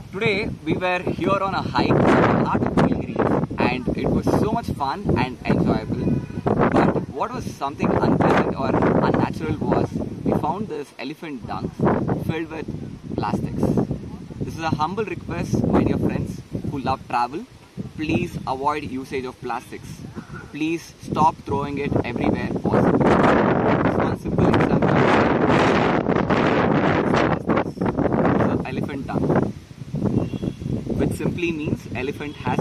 Today we were here on a hike in the heart of Nilgiris, and it was so much fun and enjoyable. But what was something unpleasant or unnatural was we found this elephant dung filled with plastics. This is a humble request, my dear friends who love travel. Please avoid usage of plastics. Please stop throwing it everywhere possible. This one simple example is elephant dung, which simply means elephant has